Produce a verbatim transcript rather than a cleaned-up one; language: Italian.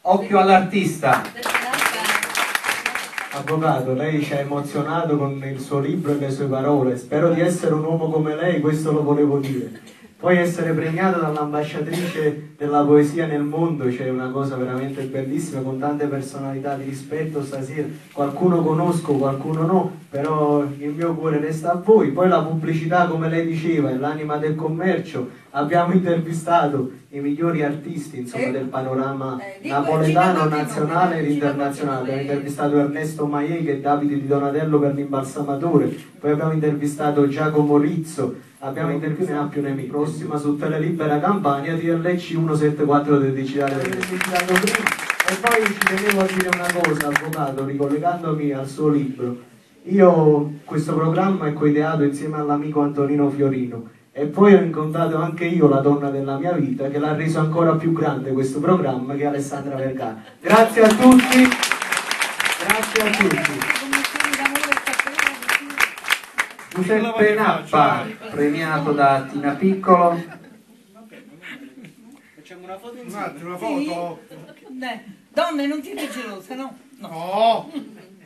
Occhio all'artista. Avvocato, lei ci ha emozionato con il suo libro e le sue parole. Spero di essere un uomo come lei, questo lo volevo dire. Poi essere premiato dall'ambasciatrice della poesia nel mondo, c'è una cosa veramente bellissima, con tante personalità di rispetto stasera. Qualcuno conosco, qualcuno no, però il mio cuore resta a voi. Poi la pubblicità, come lei diceva, è l'anima del commercio. Abbiamo intervistato i migliori artisti, insomma, del panorama napoletano, nazionale ed internazionale. Abbiamo intervistato Ernesto Maiega e Davide Di Donatello per l'imbalsamatore, poi abbiamo intervistato Giacomo Rizzo, abbiamo intervistato più nemici. Prossima su Telelibera Campania, T L C centosettantaquattro del digitale del digitale prima. E poi ci tenevo a dire una cosa, avvocato, ricollegandomi al suo libro. Io questo programma è coideato insieme all'amico Antonino Fiorino e poi ho incontrato anche io la donna della mia vita che l'ha reso ancora più grande questo programma, che è Alessandra Vergara. Grazie a tutti, grazie a tutti. Giuseppe Nappa, premiato da Tina Piccolo. Facciamo una foto Un attimo, una foto? Sì. Donne, non siete gelose, no? No!